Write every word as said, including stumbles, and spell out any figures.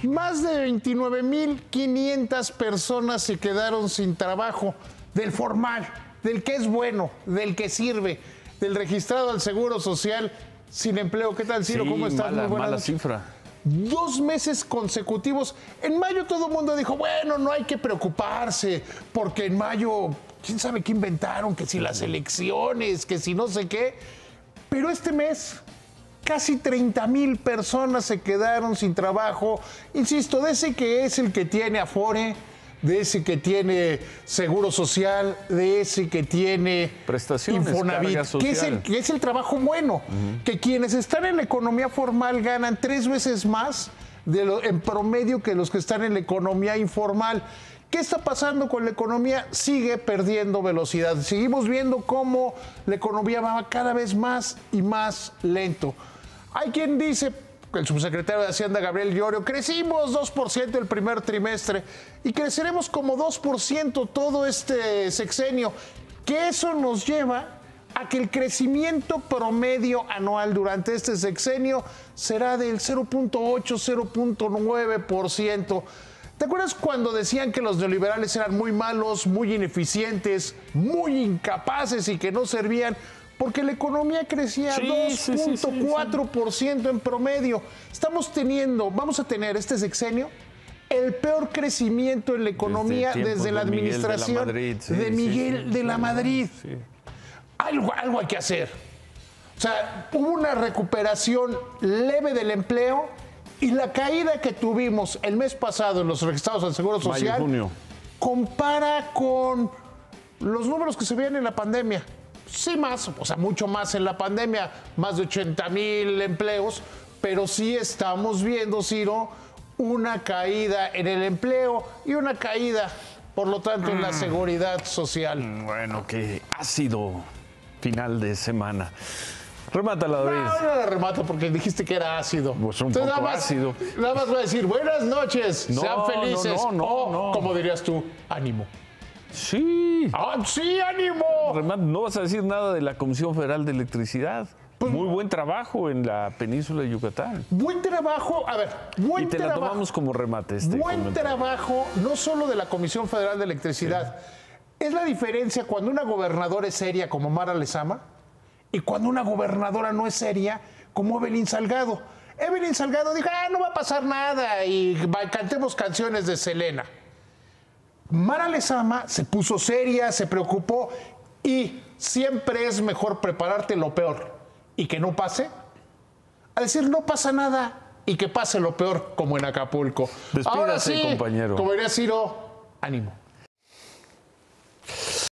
Más de veintinueve mil quinientas personas se quedaron sin trabajo, del formal, del que es bueno, del que sirve, del registrado al Seguro Social, sin empleo. ¿Qué tal, Ciro? Sí, ¿Cómo estás? mala, Muy buenas mala noches. cifra. Dos meses consecutivos. En mayo todo el mundo dijo, bueno, no hay que preocuparse, porque en mayo, quién sabe qué inventaron, que si las elecciones, que si no sé qué. Pero este mes, casi treinta mil personas se quedaron sin trabajo. Insisto, de ese que es el que tiene Afore, de ese que tiene Seguro Social, de ese que tiene prestaciones, Infonavit, carga que es, el, social. que es el trabajo bueno, uh-huh. que quienes están en la economía formal ganan tres veces más de lo, en promedio que los que están en la economía informal. ¿Qué está pasando con la economía? Sigue perdiendo velocidad. Seguimos viendo cómo la economía va cada vez más y más lento. Hay quien dice, el subsecretario de Hacienda, Gabriel Llorio, crecimos dos por ciento el primer trimestre y creceremos como dos por ciento todo este sexenio, que eso nos lleva a que el crecimiento promedio anual durante este sexenio será del cero punto ocho, cero punto nueve por ciento. ¿Te acuerdas cuando decían que los neoliberales eran muy malos, muy ineficientes, muy incapaces y que no servían? Porque la economía crecía sí, dos punto cuatro por ciento sí, sí, sí. en promedio. Estamos teniendo, vamos a tener este sexenio, el peor crecimiento en la economía desde, desde la administración de Miguel de la Madrid. Sí, de, Miguel sí, sí, de la Madrid. Sí. Algo, algo hay que hacer. O sea, hubo una recuperación leve del empleo y la caída que tuvimos el mes pasado en los registrados al Seguro Social Mayo, junio. compara con los números que se veían en la pandemia. Sí más, o sea, mucho más en la pandemia, más de ochenta mil empleos, pero sí estamos viendo, Ciro, una caída en el empleo y una caída, por lo tanto, en la seguridad social. Bueno, qué ácido final de semana. Remátala, David. No, no la remato porque dijiste que era ácido. Pues un Entonces, poco nada más, ácido. Nada más voy a decir, buenas noches, no, sean felices. No, no, no, o, no. como dirías tú, ánimo. Sí. ¡Ah, sí, ánimo! No vas a decir nada de la Comisión Federal de Electricidad. Pues, muy buen trabajo en la península de Yucatán. Buen trabajo, a ver, buen Y te trabajo. la tomamos como remate este Buen comentario. trabajo, no solo de la Comisión Federal de Electricidad. Sí. Es la diferencia cuando una gobernadora es seria como Mara Lezama y cuando una gobernadora no es seria como Evelyn Salgado. Evelyn Salgado dijo, ah, no va a pasar nada y cantemos canciones de Selena. Mara Lezama se puso seria, se preocupó y siempre es mejor prepararte lo peor y que no pase, a decir no pasa nada y que pase lo peor como en Acapulco. Despídase, Ahora sí, compañero. Como diría Ciro, ánimo.